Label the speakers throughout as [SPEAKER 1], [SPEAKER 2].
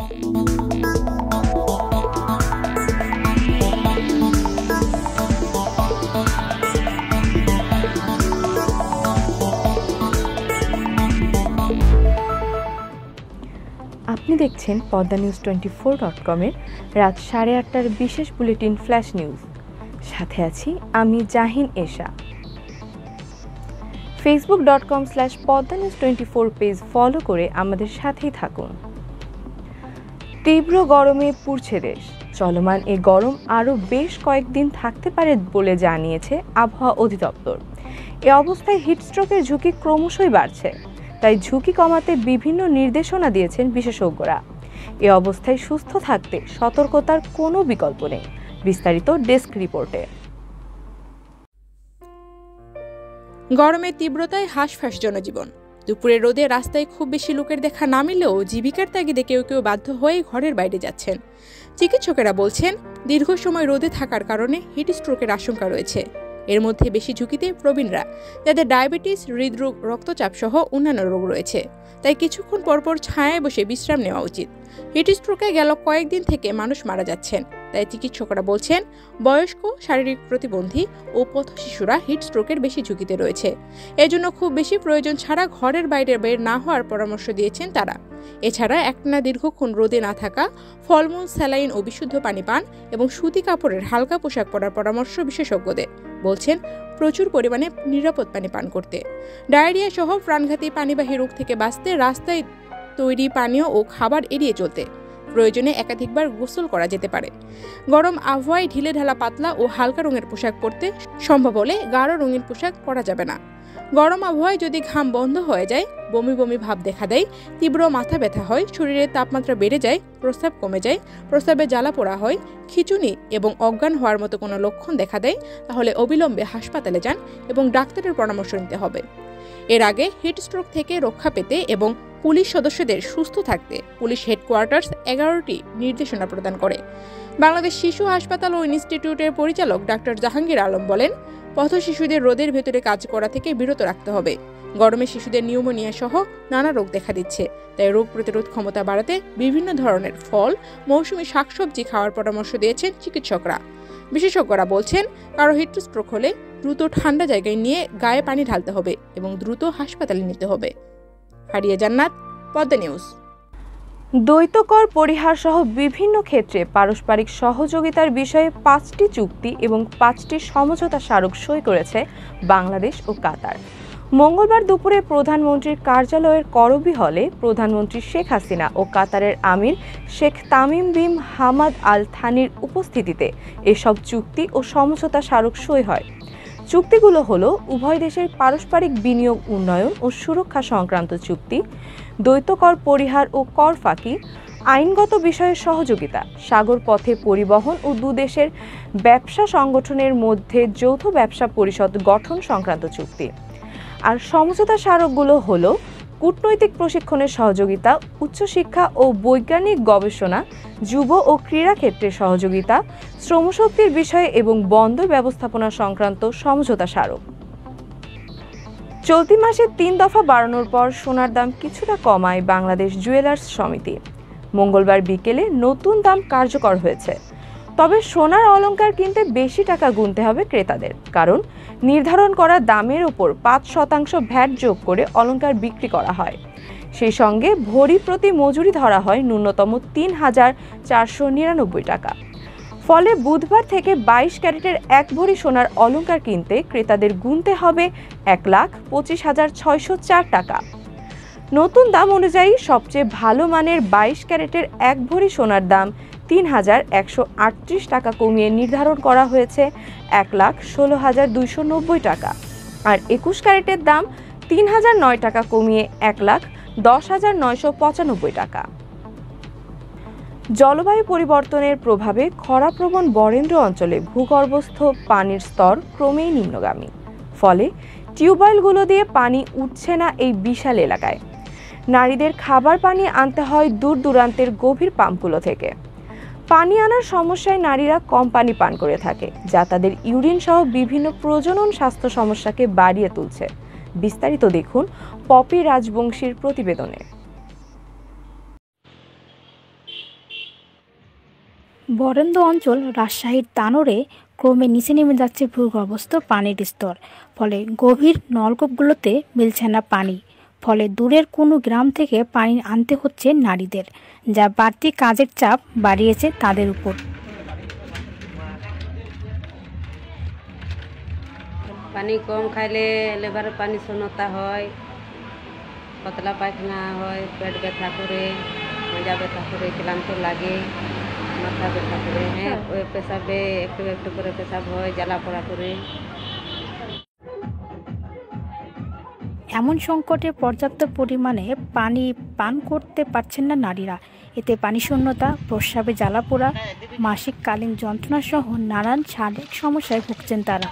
[SPEAKER 1] আপনি দেখছেন পদ্মা নিউজ 24.com-এর রাত 8:30টার বিশেষ বুলেটিন ফ্ল্যাশ নিউজ। সাথে আছি আমি জাহিন এশা। facebook.com/poddanews24 পেজ ফলো করে আমাদের সাথেই থাকুন। তীব্র গরমে পুড়ছে দেশ। চলমান এই গরম আরও বেশ কয়েকদিন থাকতে পারে বলে জানিয়েছে আবহাওয়া অধিদপ্তর। এ অবস্থায় হিটস্ট্রোকের ঝুঁকি ক্রমশই বাড়ছে, তাই ঝুঁকি কমাতে বিভিন্ন নির্দেশনা দিয়েছেন বিশেষজ্ঞরা। এ অবস্থায় সুস্থ থাকতে সতর্কতার কোনো বিকল্প নেই। বিস্তারিত ডেস্ক রিপোর্টে।
[SPEAKER 2] গরমের তীব্রতায় হাঁসফাঁস জনজীবন। দুপুরে রোদে রাস্তায় খুব বেশি লোকের দেখা না মিললেও জীবিকার তাগিদে কেউ কেউ বাধ্য হয়ে ঘরের বাইরে যাচ্ছেন। চিকিৎসকেরা বলছেন, দীর্ঘ সময় রোদে থাকার কারণে হিটস্ট্রোকের আশঙ্কা রয়েছে। এর মধ্যে বেশি ঝুঁকিতে প্রবীণরা, যাদের ডায়াবেটিস, হৃদরোগ, রক্তচাপ সহ অন্যান্য রোগ রয়েছে। তাই কিছুক্ষণ পরপর ছায়ায় বসে বিশ্রাম নেওয়া উচিত। হিটস্ট্রোকে গেল কয়েকদিন থেকে মানুষ মারা যাচ্ছেন। তাই চিকিৎসকরা বলছেন, বয়স্ক, শারীরিক প্রতিবন্ধী ও পথ শিশুরা হিটস্ট্রোকের বেশি ঝুঁকিতে রয়েছে। এজন্য খুব বেশি প্রয়োজন ছাড়া ঘরের বাইরে বের না হওয়ার পরামর্শ দিয়েছেন তারা। এছাড়া একটানা দীর্ঘক্ষণ রোদে না থাকা, ফলমূল, স্যালাইন ও বিশুদ্ধ পানি পান এবং সুতি কাপড়ের হালকা পোশাক পরার পরামর্শ বিশেষজ্ঞদের। বলছেন, প্রচুর পরিমাণে নিরাপদ পানি পান করতে। ডায়রিয়া সহ প্রাণঘাতী পানিবাহী রোগ থেকে বাঁচতে রাস্তায় তৈরি পানীয় ও খাবার এড়িয়ে চলতে। প্রয়োজনে একাধিকবার গোসল করা যেতে পারে। গরম আবহাওয়ায় ঢিলে ঢালা পাতলা ও হালকা রঙের পোশাক পরতে সম্ভব হলে গাঢ় রঙিন পোশাক পরা যাবে না। গরম আবহাওয়ায় যদি ঘাম বন্ধ হয়ে যায়, বমি বমি ভাব দেখা দেয়, তীব্র মাথা ব্যথা হয়, শরীরের তাপমাত্রা বেড়ে যায়, প্রস্রাব কমে যায়, প্রস্রাবে জ্বালা পোড়া হয়, খিঁচুনি এবং অজ্ঞান হওয়ার মতো কোনো লক্ষণ দেখা দেয়, তাহলে অবিলম্বে হাসপাতালে যান এবং ডাক্তারের পরামর্শ নিতে হবে। এর আগে হিটস্ট্রোক থেকে রক্ষা পেতে এবং পুলিশ সদস্যদের সুস্থ থাকতে পুলিশ হেডকোয়ার্টার্স 11টি নির্দেশনা প্রদান করে। বাংলাদেশ শিশু হাসপাতাল ও ইনস্টিটিউটের পরিচালক ডাক্তার জাহাঙ্গীর আলম বলেন, পথ শিশুদের রোদের ভেতরে কাজ করা থেকে বিরত রাখতে হবে। গরমে শিশুদের নিউমোনিয়া সহ নানা রোগ দেখা দিচ্ছে, তাই রোগ প্রতিরোধ ক্ষমতা বাড়াতে বিভিন্ন ধরনের ফল, মৌসুমী শাকসবজি খাওয়ার পরামর্শ দিয়েছেন চিকিৎসকরা। বিশেষজ্ঞরা বলছেন, কারো হিটস্ট্রোক হলে দ্রুত ঠান্ডা জায়গায় নিয়ে গায়ে পানি ঢালতে হবে এবং দ্রুত হাসপাতালে নিতে হবে। হারিয়া জান্নাত, পদ্মা নিউজ।
[SPEAKER 1] দ্বৈত কর পরিহার সহ বিভিন্ন ক্ষেত্রে পারস্পরিক সহযোগিতার বিষয়ে 5টি চুক্তি এবং 5টি সমঝোতা স্মারক সই করেছে বাংলাদেশ ও কাতার। মঙ্গলবার দুপুরে প্রধানমন্ত্রীর কার্যালয়ের করবি হলে প্রধানমন্ত্রী শেখ হাসিনা ও কাতারের আমির Sheikh Tamim bin Hamad Al থানির উপস্থিতিতে এসব চুক্তি ও সমঝোতা স্মারক সই হয়। চুক্তিগুলো হলো উভয় দেশের পারস্পরিক বিনিয়োগ উন্নয়ন ও সুরক্ষা সংক্রান্ত চুক্তি, দ্বৈত কর পরিহার ও কর ফাঁকি, আইনগত বিষয়ে সহযোগিতা, সাগর পথে পরিবহন ও দুদেশের ব্যবসা সংগঠনের মধ্যে যৌথ ব্যবসা পরিষদ গঠন সংক্রান্ত চুক্তি। আর সমঝোতা স্মারকগুলো হলো কূটনৈতিক প্রশিক্ষণের সহযোগিতা, উচ্চশিক্ষা ও বৈজ্ঞানিক গবেষণা, যুব ও ক্রীড়া ক্ষেত্রে সহযোগিতা, শ্রমশক্তির বিষয়ে এবং বন্দর ব্যবস্থাপনা সংক্রান্ত সমঝোতা স্মারক। চলতি মাসে 3 দফা বাড়ানোর পর সোনার দাম কিছুটা কমায় বাংলাদেশ জুয়েলার্স সমিতি। মঙ্গলবার বিকেলে নতুন দাম কার্যকর হয়েছে। তবে সোনার অলংকার কিনতে বেশি টাকা গুনতে হবে ক্রেতাদের, কারণ নির্ধারণ করা দামের উপর 5% ভ্যাট যোগ করে অলংকার বিক্রি করা হয়। সেই সঙ্গে ভরি প্রতি মজুরি ধরা হয় ন্যূনতম 3,499 টাকা। ফলে বুধবার থেকে 22 ক্যারেটের 1 ভরি সোনার অলংকার কিনতে ক্রেতাদের গুনতে হবে 1,25,604 টাকা। নতুন দাম অনুযায়ী সবচেয়ে ভালো মানের 22 ক্যারেটের 1 ভরি সোনার দাম 3,138 টাকা কমিয়ে নির্ধারণ করা হয়েছে 1,16,290 টাকা। আর 21 ক্যারেটের দাম 3,009 টাকা কমিয়ে 1,10,995 টাকা। জলবায়ু পরিবর্তনের প্রভাবে খরাপ্রবণ বরেন্দ্র অঞ্চলে ভূগর্ভস্থ পানির স্তর ক্রমেই নিম্নগামী। ফলে টিউবওয়েলগুলো দিয়ে পানি উঠছে না এই বিশাল এলাকায়। নারীদের খাবার পানি আনতে হয় দূর দূরান্তের গভীর পাম্পগুলো থেকে। পানি আনার সমস্যায় নারীরা কম পানি পান করে থাকে, যা তাদের ইউরিন সহ বিভিন্ন প্রজনন স্বাস্থ্য সমস্যাকে বাড়িয়ে তুলছে। বিস্তারিত দেখুন পপি রাজবংশীর প্রতিবেদনে।
[SPEAKER 3] বরেন্দ্র অঞ্চল রাজশাহীর তানোরে ক্রমে নিচে নেমে যাচ্ছে ভূগর্ভস্থ পানির স্তর, ফলে গভীর নলকূপগুলোতে মিলছে না পানি। ফলে দূরের কোনো গ্রাম থেকে পানি আনতে হচ্ছে নারীদের, যা বাড়তি কাজের চাপ বাড়িয়েছে তাদের উপর।
[SPEAKER 4] পানি কম খাইলে লেবারের পানি শূন্যতা হয়, পাতলা পায়খানা হয়, পেট ব্যথা করে, মাজা ব্যথা করে, ক্লান্ত লাগে, মাথা ব্যথা করে, হ্যাঁ ওই পেশাবে একটু একটু করে পেশাব হয়, জ্বালা পোড়া করে।
[SPEAKER 3] এমন সংকটে পর্যাপ্ত পরিমাণে পানি পান করতে পারছেন না নারীরা। এতে পানিশূন্যতা, প্রস্রাবে জ্বালাপোড়া, মাসিককালীন যন্ত্রণা সহ নানান শারীরিক সমস্যায় ভুগছেন তারা।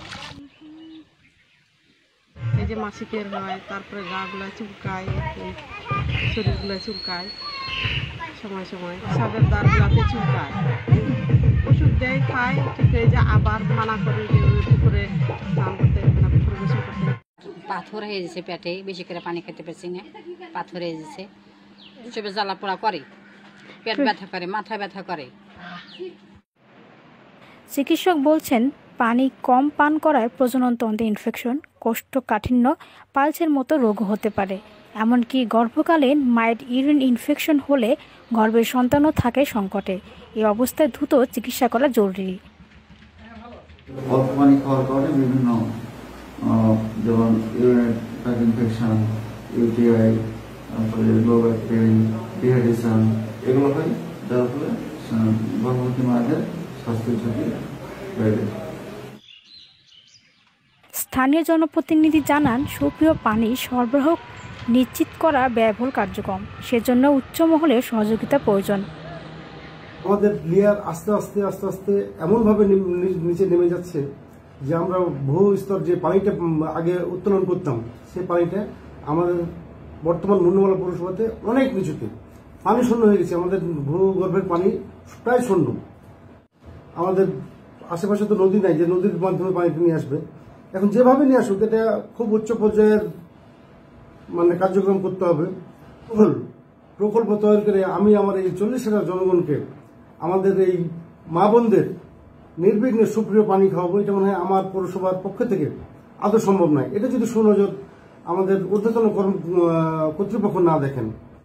[SPEAKER 5] এই যে মাসিকের হয়, তারপরে গাগুলা চুলকায়, শরীরগুলো চুলকায়, সময় সময় সাদের দাঁড়গুলাতে চুলকায়। ওষুধ দেয়, খায়, ঠিক হয়ে যায়, আবার মানা করে যে পুকুরে স্নান করতে, পুকুরে গোসল করতে।
[SPEAKER 6] পাথর হয়ে যাচ্ছে পেটে, বেশি করে পানি খেতে পারছি না, পাথর হয়ে যাচ্ছে, সবে জ্বালা পোড়া করে, পেট ব্যথা করে, মাথা ব্যথা করে।
[SPEAKER 3] চিকিৎসক বলছেন, পানি কম পান করায় প্রজননতন্ত্রে ইনফেকশন, কোষ্ঠকাঠিন্য, পালসের মতো রোগ হতে পারে। এমনকি গর্ভকালীন মায়ের ইউরিন ইনফেকশন হলে গর্ভের সন্তানও থাকে সংকটে। এই অবস্থায় দ্রুত চিকিৎসা করা জরুরি।
[SPEAKER 7] অল্প পানি খাওয়ার কারণে বিভিন্ন যেমন ইউরিন ইনফেকশন, ইউটিআই, তারপরে লো ব্যাক পেইন, ডিহাইড্রেশন এগুলো হয়, যার ফলে গর্ভবতী মায়েদের স্বাস্থ্য ঝুঁকি বেড়ে যায়।
[SPEAKER 3] স্থানীয় জনপ্রতিনিধি জানান, সুপ্রিয় পানি সরবরাহ নিশ্চিত করা ব্যয়বহুল কার্যক্রম, সেজন্য উচ্চ মহলের সহযোগিতা প্রয়োজন।
[SPEAKER 8] আমাদের লেয়ার আস্তে আস্তে আস্তে আস্তে এমনভাবে নিচে নেমে যাচ্ছে যে আমরা ভূ স্তর যে পানিটা আগে উত্তোলন করতাম, সেই পানিটা আমাদের বর্তমান মুন্ডমালা পৌরসভাতে অনেক নিচুতে পানি শূন্য হয়ে গেছে। আমাদের ভূগর্ভের পানি প্রায় শূন্য। আমাদের আশেপাশে তো নদী নাই যে নদীর মাধ্যমে পানিটা নিয়ে আসবে। এখন যেভাবে নিয়ে আসুক, এটা খুব উচ্চ পর্যায়ের কার্যক্রম করতে হবে। প্রকল্প তৈরি করে আমি আমার এই 40,000 জনগণকে, আমাদের এই মা বোনদের নির্বিঘ্নে সুপ্রিয় পানি খাওয়াবো, এটা মনে হয় আমার পৌরসভার পক্ষ থেকে আদৌ সম্ভব নয়। এটা যদি সুনজর আমাদের ঊর্ধ্বতন কর্তৃপক্ষ না দেখেন।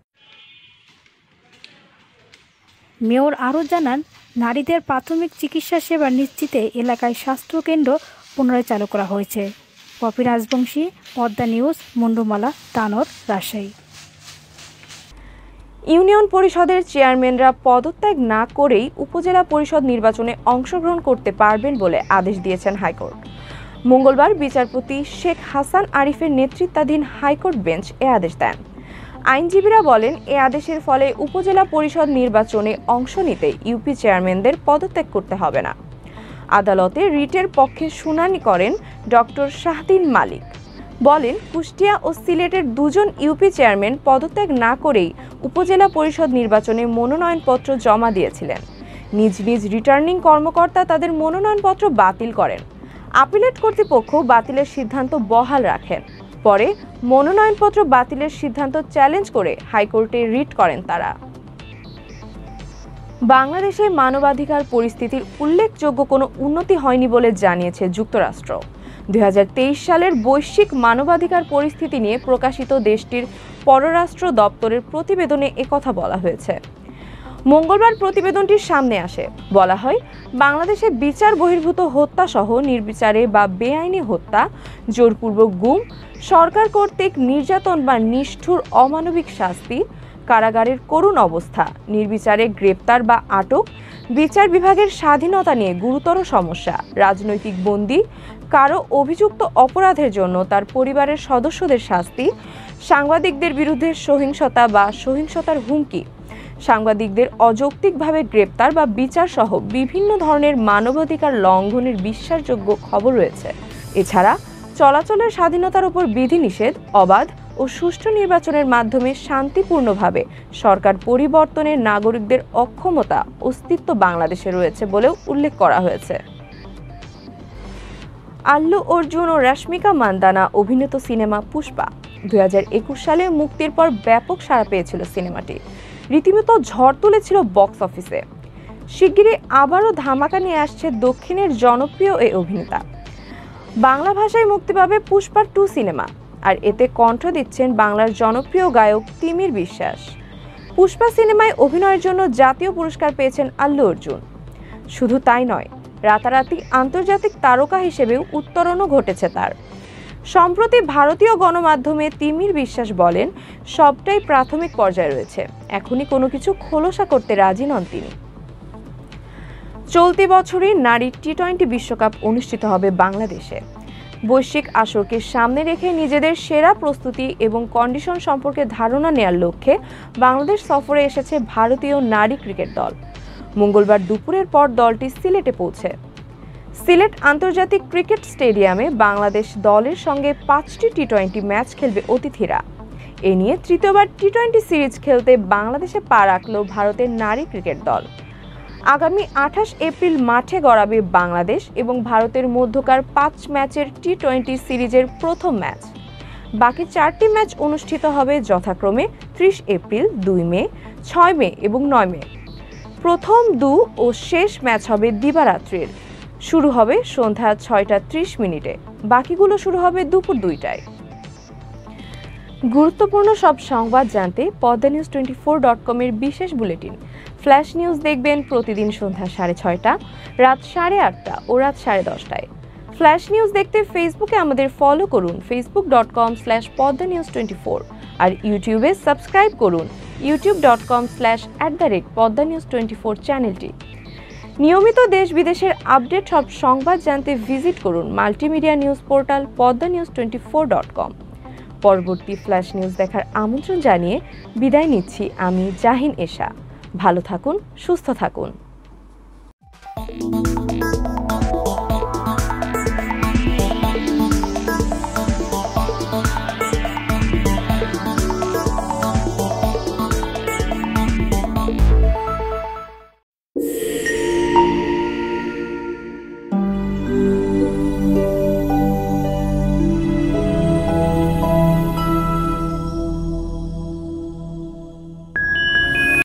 [SPEAKER 3] মেয়র আরও জানান, নারীদের প্রাথমিক চিকিৎসা সেবা নিশ্চিতে এলাকায় স্বাস্থ্যকেন্দ্র পুনরায় চালু করা হয়েছে। পপি রাজবংশী, পদ্মা নিউজ, মুন্ডমালা, তানোর, রাজশাহী।
[SPEAKER 1] ইউনিয়ন পরিষদের চেয়ারম্যানরা পদত্যাগ না করেই উপজেলা পরিষদ নির্বাচনে অংশগ্রহণ করতে পারবেন বলে আদেশ দিয়েছেন হাইকোর্ট। মঙ্গলবার বিচারপতি শেখ হাসান আরিফের নেতৃত্বাধীন হাইকোর্ট বেঞ্চ এ আদেশ দেন। আইনজীবীরা বলেন, এ আদেশের ফলে উপজেলা পরিষদ নির্বাচনে অংশ নিতে ইউপি চেয়ারম্যানদের পদত্যাগ করতে হবে না। আদালতে রিটের পক্ষে শুনানি করেন ডক্টর শাহদিন মালিক। বলেন, কুষ্টিয়া ও সিলেটের 2জন ইউপি চেয়ারম্যান পদত্যাগ না করেই উপজেলা পরিষদ নির্বাচনে মনোনয়নপত্র জমা দিয়েছিলেন। নিজ নিজ রিটার্নিং কর্মকর্তা তাদের মনোনয়নপত্র বাতিল করেন। আপিলেট কর্তৃপক্ষ বাতিলের সিদ্ধান্ত বহাল রাখেন। পরে মনোনয়নপত্র বাতিলের সিদ্ধান্ত চ্যালেঞ্জ করে হাইকোর্টে রিট করেন তারা। বাংলাদেশে মানবাধিকার পরিস্থিতির উল্লেখযোগ্য কোনো উন্নতি হয়নি বলে জানিয়েছে যুক্তরাষ্ট্র। 2023 সালের বৈশ্বিক মানবাধিকার পরিস্থিতি নিয়ে প্রকাশিত দেশটির পররাষ্ট্র দপ্তরের প্রতিবেদনে একথা বলা হয়েছে। মঙ্গলবার প্রতিবেদনটির সামনে আসে। বলা হয়, বাংলাদেশে বিচার বহির্ভূত হত্যা সহ নির্বিচারে বা বেআইনি হত্যা, জোরপূর্বক গুম, সরকার কর্তৃক নির্যাতন বা নিষ্ঠুর অমানবিক শাস্তি, কারাগারের করুণ অবস্থা, নির্বিচারে গ্রেপ্তার বা আটক, বিচার বিভাগের স্বাধীনতা নিয়ে গুরুতর সমস্যা, রাজনৈতিক বন্দী, কারো অভিযুক্ত অপরাধের জন্য তার পরিবারের সদস্যদের শাস্তি, সাংবাদিকদের বিরুদ্ধে সহিংসতা বা সহিংসতার হুমকি, সাংবাদিকদের অযৌক্তিকভাবে গ্রেপ্তার বা বিচার সহ বিভিন্ন ধরনের মানবাধিকার লঙ্ঘনের বিশ্বাসযোগ্য খবর রয়েছে। এছাড়া চলাচলের স্বাধীনতার উপর বিধিনিষেধ, অবাধ ও সুষ্ঠু নির্বাচনের মাধ্যমে শান্তিপূর্ণভাবে সরকার পরিবর্তনের নাগরিকদের অক্ষমতা অস্তিত্ব বাংলাদেশে রয়েছে বলেও উল্লেখ করা হয়েছে। আল্লু অর্জুন ও রশ্মিকা মান্দানা অভিনীত সিনেমা পুষ্পা 2021 সালে মুক্তির পর ব্যাপক সাড়া পেয়েছিল সিনেমাটি। রীতিমতো ঝড় তুলেছিল বক্স অফিসে। শিগগিরই আবারও ধামাকা নিয়ে আসছে দক্ষিণের জনপ্রিয় এই অভিনেতা। বাংলা ভাষায় মুক্তি পাবে পুষ্পা 2 সিনেমা, আর এতে কণ্ঠ দিচ্ছেন বাংলার জনপ্রিয় গায়ক তিমির বিশ্বাস। পুষ্পা সিনেমায় অভিনয়ের জন্য জাতীয় পুরস্কার পেয়েছেন আল্লু অর্জুন। শুধু তাই নয়, রাতারাতি আন্তর্জাতিক তারকা হিসেবেও উত্তরণও ঘটেছে তার। সম্প্রতি ভারতীয় গণমাধ্যমে তিমির বিশ্বাস বলেন, সবটাই প্রাথমিক পর্যায়ে রয়েছে, এখনই কোনো কিছু খোলসা করতে রাজি নন তিনি। চলতি বছরই নারী টি-20 বিশ্বকাপ অনুষ্ঠিত হবে বাংলাদেশে। বৈশ্বিক আসরকে সামনে রেখে নিজেদের সেরা প্রস্তুতি এবং কন্ডিশন সম্পর্কে ধারণা নেয়ার লক্ষ্যে বাংলাদেশ সফরে এসেছে ভারতীয় নারী ক্রিকেট দল। মঙ্গলবার দুপুরের পর দলটি সিলেটে পৌঁছে। সিলেট আন্তর্জাতিক ক্রিকেট স্টেডিয়ামে বাংলাদেশ দলের সঙ্গে 5টি টি-20 ম্যাচ খেলবে অতিথিরা। এ নিয়ে তৃতীয়বার টি-20 সিরিজ খেলতে বাংলাদেশে পা রাখল ভারতের নারী ক্রিকেট দল। আগামী 28 এপ্রিল মাঠে গড়াবে বাংলাদেশ এবং ভারতের মধ্যকার 5 ম্যাচের টি-20 সিরিজের প্রথম ম্যাচ। বাকি 4টি ম্যাচ অনুষ্ঠিত হবে যথাক্রমে 30 এপ্রিল, 2 মে, 6 মে এবং 9 মে। প্রথম 2 ও শেষ ম্যাচ হবে দিবারাত্রির। শুরু হবে সন্ধ্যা 6:30 বাকিগুলো শুরু হবে দুপুর 2টায়। গুরুত্বপূর্ণ সব সংবাদ জানতে poddanews24.com এর বিশেষ বুলেটিন ফ্ল্যাশ নিউজ দেখবেন প্রতিদিন সন্ধ্যা 6:30, রাত 8:30 ও রাত 10:30টায়। ফ্ল্যাশ নিউজ দেখতে ফেসবুকে আমাদের ফলো করুন facebook.com/poddanews24 আর ইউটিউবে সাবস্ক্রাইব করুন youtube.com/poddanews24 চ্যানেলটি। নিয়মিত দেশ বিদেশের আপডেট সব সংবাদ জানতে ভিজিট করুন মাল্টিমিডিয়া নিউজ পোর্টাল poddanews24.com। পরবর্তী ফ্ল্যাশ নিউজ দেখার আমন্ত্রণ জানিয়ে বিদায় নিচ্ছি আমি জাহিন এশা। ভালো থাকুন, সুস্থ থাকুন।